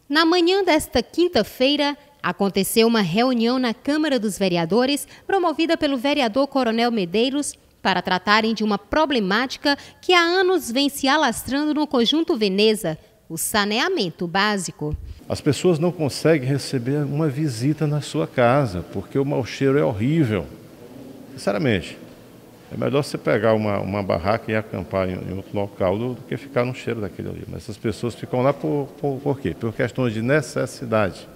Na manhã desta quinta-feira, aconteceu uma reunião na Câmara dos Vereadores, promovida pelo vereador Coronel Medeiros, para tratarem de uma problemática que há anos vem se alastrando no Conjunto Veneza, o saneamento básico. As pessoas não conseguem receber uma visita na sua casa, porque o mau cheiro é horrível. Sinceramente, é melhor você pegar uma barraca e acampar em outro local do que ficar no cheiro daquele ali. Mas essas pessoas ficam lá por quê? Por questões de necessidade.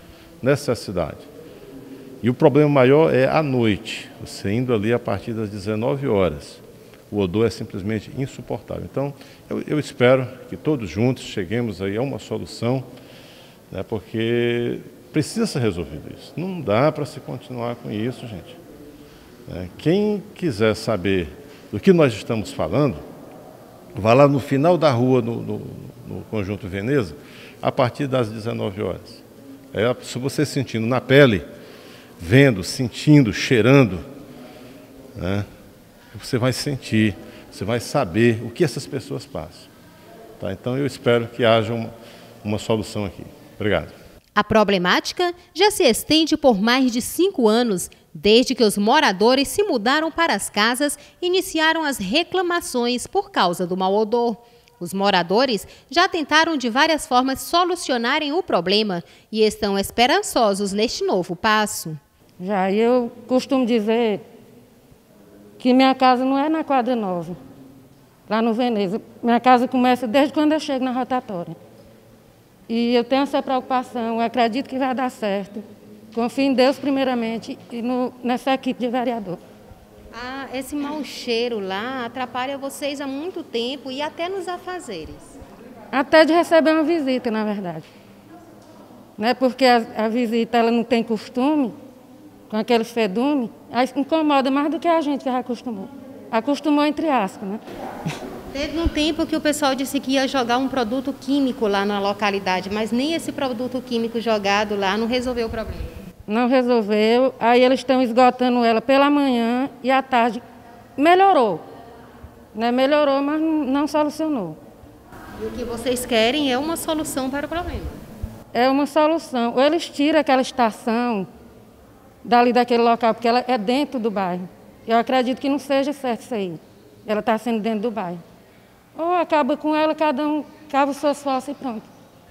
E o problema maior é à noite, você indo ali a partir das 19 horas. O odor é simplesmente insuportável. Então, eu espero que todos juntos cheguemos aí a uma solução, né, porque precisa ser resolvido isso. Não dá para se continuar com isso, gente. Quem quiser saber do que nós estamos falando, vá lá no final da rua, no Conjunto Veneza, a partir das 19 horas. Se você sentindo na pele, vendo, sentindo, cheirando, né, você vai sentir, você vai saber o que essas pessoas passam. Tá? Então eu espero que haja uma solução aqui. Obrigado. A problemática já se estende por mais de 5 anos, desde que os moradores se mudaram para as casas e iniciaram as reclamações por causa do mau odor. Os moradores já tentaram de várias formas solucionarem o problema e estão esperançosos neste novo passo. Já eu costumo dizer que minha casa não é na Quadra Nova, lá no Veneza. Minha casa começa desde quando eu chego na rotatória. E eu tenho essa preocupação, eu acredito que vai dar certo. Confio em Deus primeiramente e nessa equipe de vereador. Esse mau cheiro lá atrapalha vocês há muito tempo e até nos afazeres. Até de receber uma visita, na verdade. Né? Porque a visita ela não tem costume, com aquele fedume, aí incomoda mais do que a gente que já acostumou. Acostumou entre aspas, né? Teve um tempo que o pessoal disse que ia jogar um produto químico lá na localidade, mas nem esse produto químico jogado lá não resolveu o problema. Não resolveu, aí eles estão esgotando ela pela manhã e à tarde melhorou. Né? Melhorou, mas não solucionou. E o que vocês querem é uma solução para o problema? É uma solução. Ou eles tiram aquela estação dali daquele local, porque ela é dentro do bairro. Eu acredito que não seja certo isso aí. Ela está sendo dentro do bairro. Ou acaba com ela, cada um cava os seus fossos e pronto.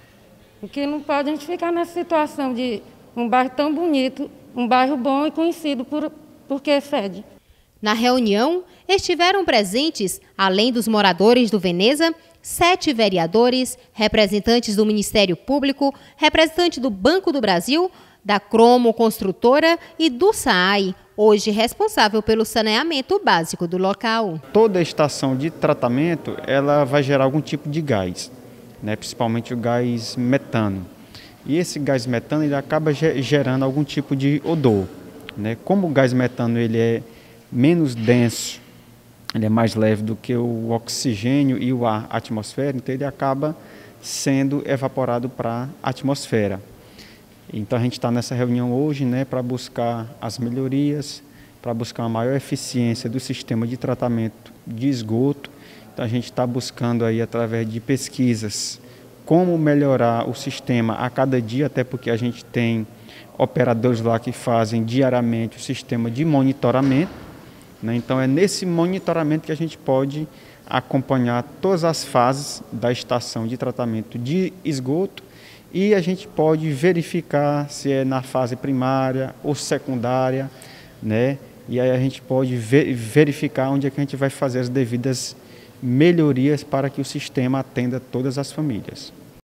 Porque não pode a gente ficar nessa situação de um bairro tão bonito, um bairro bom e conhecido porque fede. Na reunião, estiveram presentes, além dos moradores do Veneza, 7 vereadores, representantes do Ministério Público, representante do Banco do Brasil, da Cromo Construtora e do SAAI, hoje responsável pelo saneamento básico do local. Toda estação de tratamento ela vai gerar algum tipo de gás, né? Principalmente o gás metano. E esse gás metano ele acaba gerando algum tipo de odor. Né? Como o gás metano ele é menos denso, ele é mais leve do que o oxigênio e o ar atmosférico, então ele acaba sendo evaporado para a atmosfera. Então a gente está nessa reunião hoje, né, para buscar as melhorias, para buscar uma maior eficiência do sistema de tratamento de esgoto. Então a gente está buscando aí através de pesquisas como melhorar o sistema a cada dia, até porque a gente tem operadores lá que fazem diariamente o sistema de monitoramento, né? Então é nesse monitoramento que a gente pode acompanhar todas as fases da estação de tratamento de esgoto e a gente pode verificar se é na fase primária ou secundária, né? E aí a gente pode verificar onde é que a gente vai fazer as devidas melhorias para que o sistema atenda todas as famílias.